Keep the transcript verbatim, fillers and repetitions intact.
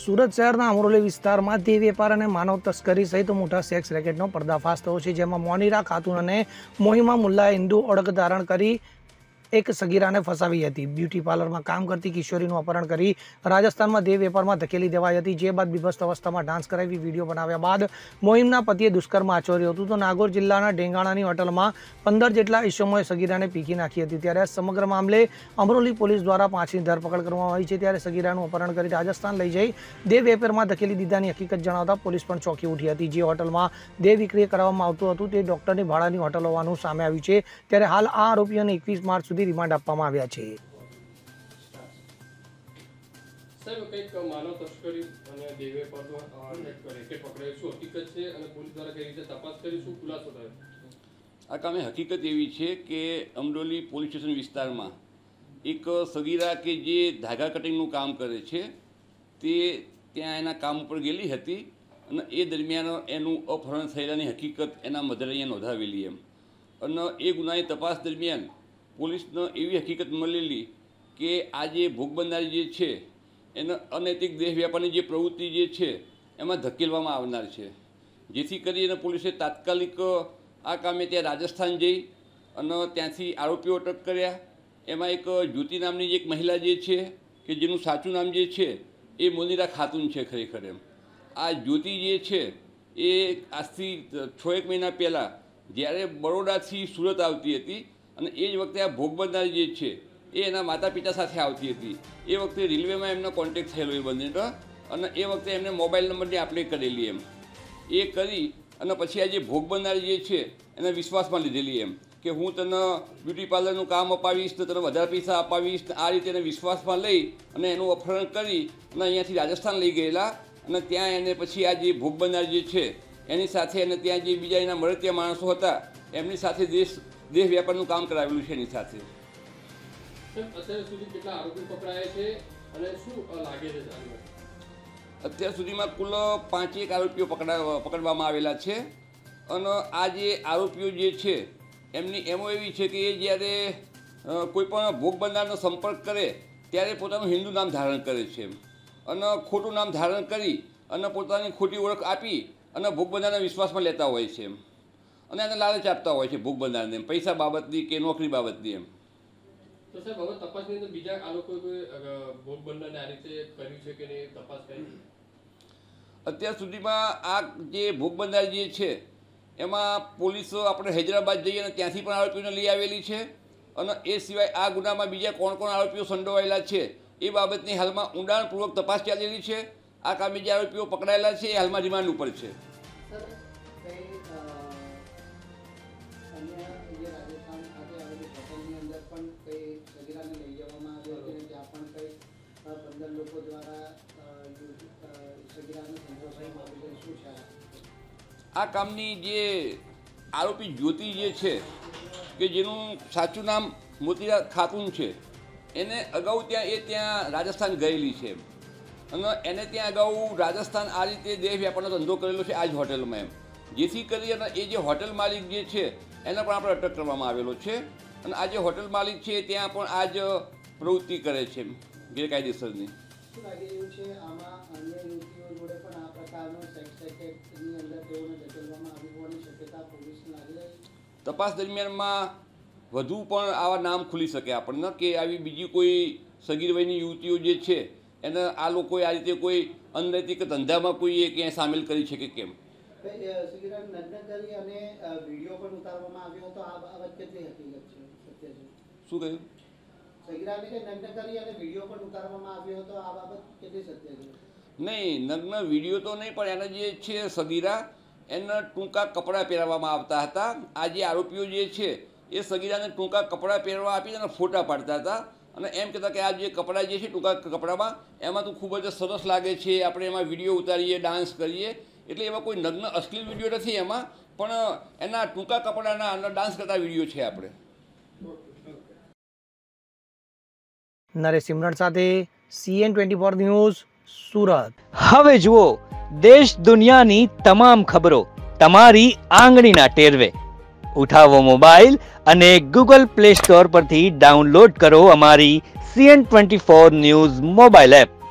સુરત શહેરના અમરોલી વિસ્તારમાં દેહ વેપાર અને માનવ તસ્કરી સહિત મોટા સેક્સ રેકેટનો પર્દાફાશ થયો છે, જેમાં મોનિરા ખાતુન અને મોહિમા મુલ્લાએ હિન્દુ ઓળખ ધારણ કરી એક સગીરાને ફસાવી હતી। બ્યુટી પાર્લરમાં કામ કરતી કિશોરીનું અપહરણ કરી રાજસ્થાનમાં દેહ વેપારમાં ધકેલી દેવાઈ હતી, જે બાદ બીભત્સ અવસ્થામાં ડાન્સ કરાવી વિડીયો બનાવ્યા બાદ મોહિમના પતિએ દુષ્કર્મ આચર્યું હતું। તો નાગોર જિલ્લાના ઢેંગાણાની હોટલમાં પંદર જેટલા ઈસમોએ સગીરાને પીકી નાખી હતી। ત્યારે આ સમગ્ર મામલે અમરોલી પોલીસ દ્વારા પાંચની ધરપકડ કરવામાં આવી છે। ત્યારે સગીરાનું અપહરણ કરી રાજસ્થાન લઈ જઈ દેહ વેપારમાં ધકેલી દીધાની હકીકત જણાવતા પોલીસ પણ ચોંકી ઉઠી હતી। જે હોટલમાં દેહ વિક્રય કરવામાં આવતું હતું તે ડોક્ટરની ભાડાની હોટલ હોવાનું સામે આવ્યું છે। ત્યારે હાલ આ આરોપીઓને એકવીસ માર્ચ સુધી રિમાન્ડ આપવામાં આવ્યા છે। સાહેબ, કંઈક માનવ તસ્કરી અને દેહ વેપારમાં રેકેટ પકડાયું, શું હકીકત છે અને પોલીસ દ્વારા કઈ રીતે તપાસ કરી, શું ખુલાસો થયો? આ કામે હકીકત એવી છે કે અમરોલી પોલીસ સ્ટેશન વિસ્તારમાં એક સગીરા કે જે ધાગા કટિંગનું કામ કરે છે તે ત્યાં એના કામ ઉપર ગયેલી હતી અને એ દરમિયાન એનું અપહરણ થયેલાની હકીકત એના મધરે અહીંયા નોંધાવેલી એમ અને એ ગુનાની તપાસ દરમિયાન પોલીસને એવી હકીકત મળેલી કે આ જે ભોગ બનનાર જે છે એને અનૈતિક દેહ વ્યાપારની જે પ્રવૃત્તિ જે છે એમાં ધકેલવામાં આવનાર છે, જેથી કરીને પોલીસે તાત્કાલિક આ કામે ત્યાં રાજસ્થાન જઈ અને ત્યાંથી આરોપીઓ અટક કર્યા। એમાં એક જ્યોતિ નામની એક મહિલા જે છે કે જેનું સાચું નામ જે છે એ મોનિરા ખાતુન છે ખરેખર એમ। આ જ્યોતિ જે છે એ આજથી છ એક મહિના પહેલાં જ્યારે બરોડાથી સુરત આવતી હતી અને એ જ વખતે આ ભોગ બનનાર જે છે એ એના માતા પિતા સાથે આવતી હતી। એ વખતે રેલવેમાં એમનો કોન્ટેક્ટ થયેલો એ બંનેનો અને એ વખતે એમને મોબાઈલ નંબરની આપલે કરેલી એમ એ કરી અને પછી આ જે ભોગ બનનાર જે છે એને વિશ્વાસમાં લીધેલી એમ કે હું તને બ્યુટી પાર્લરનું કામ અપાવીશ તો તને વધારે પૈસા અપાવીશ। આ રીતે એને વિશ્વાસમાં લઈ અને એનું અપહરણ કરી અને અહીંયાથી રાજસ્થાન લઈ ગયેલા અને ત્યાં એને પછી આ જે ભોગ બનનાર જે છે એની સાથે અને ત્યાં જે બીજા એના મળતિયા માણસો હતા એમની સાથે દેશ દેહ વ્યાપારનું કામ કરાવેલું છે એની સાથે। અત્યાર સુધી કેટલા આરોપી પકડાયા છે અને શું લાગે છે? અત્યાર સુધીમાં કુલ પાંચેક આરોપીઓ પકડા પકડવામાં આવેલા છે અને આ જે આરોપીઓ જે છે એમની એમો એવી છે કે એ જ્યારે કોઈ પણ ભોગ બનનારનો સંપર્ક કરે ત્યારે પોતાનું હિન્દુ નામ ધારણ કરે છે અને ખોટું નામ ધારણ કરી અને પોતાની ખોટી ઓળખ આપી અને ભોગ બનનારના વિશ્વાસમાં લેતા હોય છે એમ અને એને લાલચ આપતા હોય છે ભોગ બનનારને પૈસા બાબતની કે નોકરી બાબતની એમ। તો સાહેબ, હવે તપાસની અંદર બીજા આ લોકો ભોગ બનનારને આ રીતે કર્યું છે કે નહીં, તપાસ કરી? અત્યાર સુધીમાં આ જે ભોગ બનનાર જે છે એમાં પોલીસ આપણે હૈદરાબાદ જઈએ અને ત્યાંથી પણ આરોપીઓને લઈ આવેલી છે અને એ સિવાય આ ગુનામાં બીજા કોણ કોણ આરોપીઓ સંડોવાયેલા છે એ બાબતની હાલમાં ઊંડાણપૂર્વક તપાસ ચાલેલી છે। આ કામે જે આરોપીઓ પકડાયેલા છે એ હાલમાં રિમાન્ડ ઉપર છે। આ કામની જે આરોપી જ્યોતિ જે છે કે જેનું સાચું નામ મોતિરા ખાતુન છે એને અગાઉ ત્યાં એ ત્યાં રાજસ્થાન ગયેલી છે અને એને ત્યાં અગાઉ રાજસ્થાન આ રીતે દેહ વ્યાપારનો ધંધો કરેલો છે આ જ હોટલમાં એમ, જેથી કરી અને એ જે હોટલ માલિક જે છે એને પણ આપણે અટક કરવામાં આવેલો છે અને આ જે હોટલ માલિક છે ત્યાં પણ આ જ પ્રવૃત્તિ કરે છે ગેરકાયદેસરની। તપાસ દરમિયાનમાં વધુ પણ આવા નામ ખુલી શકે આપણને કે આવી બીજી કોઈ સગીર વયની યુવતીઓ જે છે એને આ લોકોએ આ રીતે કોઈ અનૈતિક ધંધામાં કોઈ ક્યાંય સામેલ કરી છે કે કેમ? શું કહ્યું? નહીં, નગ્ન વિડીયો તો નહીં પણ એના જે છે સગીરા એને ટૂંકા કપડાં પહેરવામાં આવતા હતા। આ જે આરોપીઓ જે છે એ સગીરાને ટૂંકા કપડાં પહેરવા આપી અને ફોટા પાડતા હતા અને એમ કહેતા કે આ જે કપડાં જે છે ટૂંકા કપડામાં એમાં તો ખૂબ જ સરસ લાગે છે, આપણે એમાં વિડીયો ઉતારીએ, ડાન્સ કરીએ, એટલે એમાં કોઈ નગ્ન અશ્લીલ વિડીયો નથી એમાં, પણ એના ટૂંકા કપડાના અને ડાન્સ કરતા વિડીયો છે આપણે। નરેશ સિમરણ સાથે CN twenty four news Surat. હવે જુઓ દેશ દુનિયાની તમામ ખબરો તમારી આંગળીના ટેરવે। ઉઠાવો મોબાઈલ અને ગૂગલ પ્લે સ્ટોર પરથી ડાઉનલોડ કરો અમારી CN twenty four news mobile app.